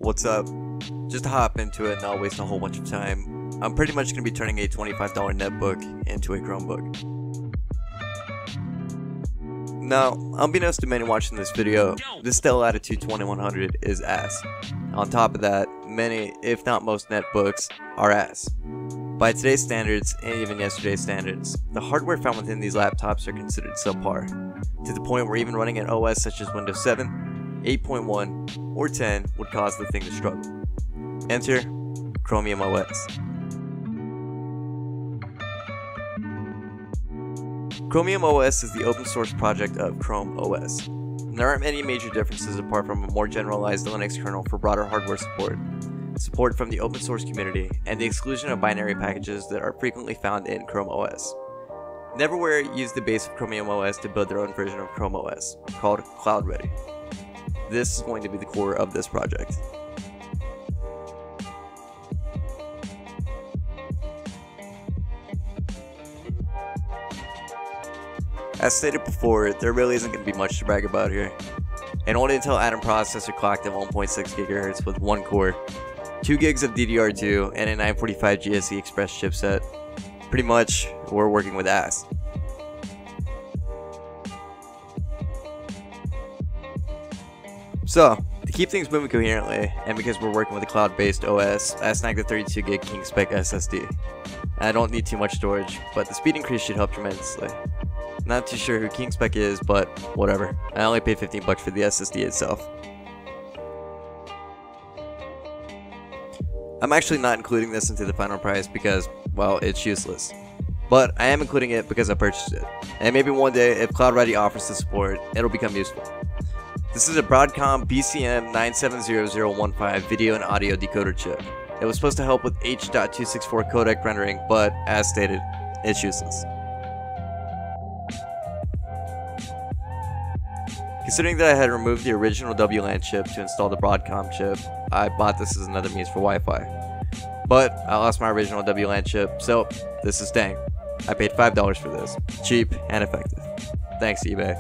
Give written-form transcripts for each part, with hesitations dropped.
What's up? Just to hop into it and not waste a whole bunch of time, I'm pretty much going to be turning a $25 netbook into a Chromebook. Now, unbeknownst to many watching this video, this Dell Latitude 2100 is ass. On top of that, many, if not most netbooks, are ass. By today's standards, and even yesterday's standards, the hardware found within these laptops are considered subpar, to the point where even running an OS such as Windows 7, 8.1, or 10 would cause the thing to struggle. Enter Chromium OS. Chromium OS is the open source project of Chrome OS. There aren't many major differences apart from a more generalized Linux kernel for broader hardware support from the open source community, and the exclusion of binary packages that are frequently found in Chrome OS. Neverwhere used the base of Chromium OS to build their own version of Chrome OS, called CloudReady. This is going to be the core of this project. As stated before, there really isn't going to be much to brag about here. An old Intel Atom processor clocked at 1.6 GHz with 1 core, 2 gigs of DDR2, and a 945 GSE Express chipset. Pretty much, we're working with ass. So, to keep things moving coherently, and because we're working with a cloud-based OS, I snagged a 32 gig Kingspec SSD. I don't need too much storage, but the speed increase should help tremendously. Not too sure who Kingspec is, but whatever. I only paid 15 bucks for the SSD itself. I'm actually not including this into the final price because, well, it's useless. But I am including it because I purchased it. And maybe one day, if CloudReady offers the support, it'll become useful. This is a Broadcom BCM970015 video and audio decoder chip. It was supposed to help with H.264 codec rendering, but as stated, it's useless. Considering that I had removed the original WLAN chip to install the Broadcom chip, I bought this as another means for Wi-Fi. But I lost my original WLAN chip, so this is staying. I paid $5 for this. Cheap and effective. Thanks, eBay.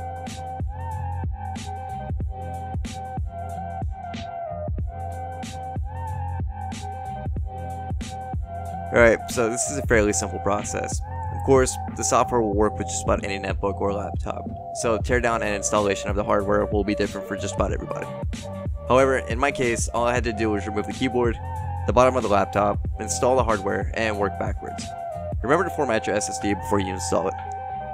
Alright, so this is a fairly simple process. Of course, the software will work with just about any netbook or laptop, so teardown and installation of the hardware will be different for just about everybody. However, in my case, all I had to do was remove the keyboard, the bottom of the laptop, install the hardware, and work backwards. Remember to format your SSD before you install it.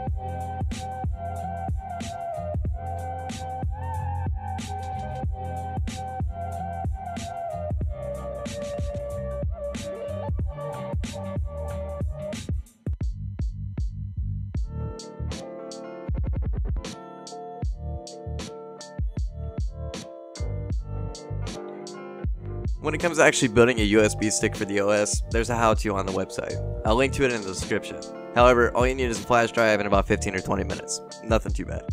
When it comes to actually building a USB stick for the OS, there's a how-to on the website. I'll link to it in the description. However, all you need is a flash drive and about 15 or 20 minutes. Nothing too bad.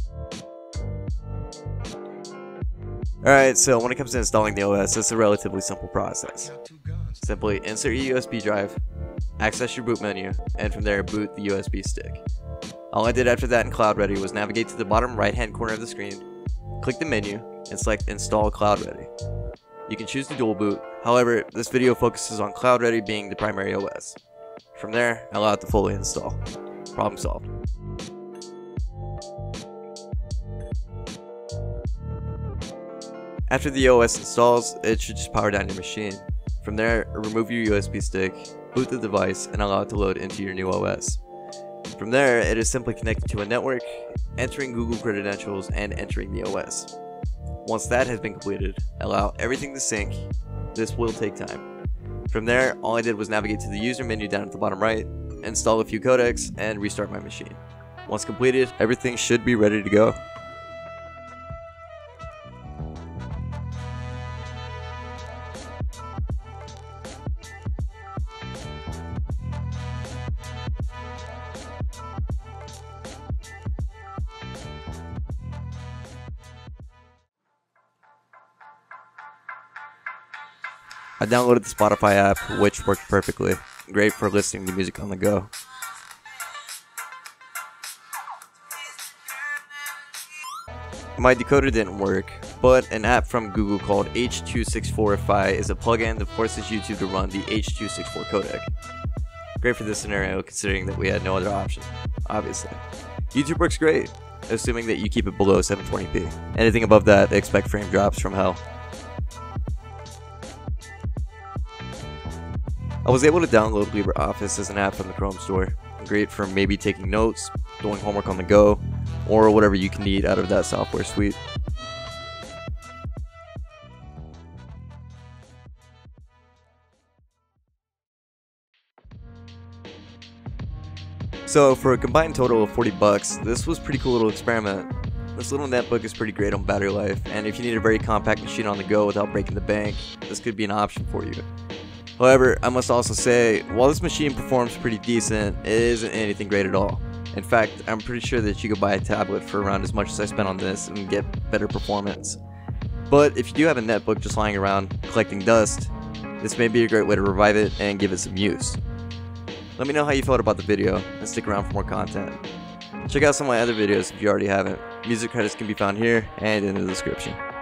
Alright, so when it comes to installing the OS, it's a relatively simple process. Simply insert your USB drive, access your boot menu, and from there boot the USB stick. All I did after that in CloudReady was navigate to the bottom right hand corner of the screen, click the menu, and select Install CloudReady. You can choose to dual boot, however, this video focuses on CloudReady being the primary OS. From there, allow it to fully install. Problem solved. After the OS installs, it should just power down your machine. From there, remove your USB stick, boot the device, and allow it to load into your new OS. From there, it is simply connected to a network, entering Google credentials, and entering the OS. Once that has been completed, allow everything to sync. This will take time. From there, all I did was navigate to the user menu down at the bottom right, install a few codecs, and restart my machine. Once completed, everything should be ready to go. I downloaded the Spotify app, which worked perfectly. Great for listening to music on the go. My decoder didn't work, but an app from Google called H.264Fi is a plugin that forces YouTube to run the H.264 codec. Great for this scenario considering that we had no other option, obviously. YouTube works great, assuming that you keep it below 720p. Anything above that, expect frame drops from hell. I was able to download LibreOffice as an app from the Chrome store. Great for maybe taking notes, doing homework on the go, or whatever you can need out of that software suite. So for a combined total of 40 bucks, this was a pretty cool little experiment. This little netbook is pretty great on battery life, and if you need a very compact machine on the go without breaking the bank, this could be an option for you. However, I must also say, while this machine performs pretty decent, it isn't anything great at all. In fact, I'm pretty sure that you could buy a tablet for around as much as I spent on this and get better performance. But if you do have a netbook just lying around collecting dust, this may be a great way to revive it and give it some use. Let me know how you felt about the video, and stick around for more content. Check out some of my other videos if you already haven't. Music credits can be found here and in the description.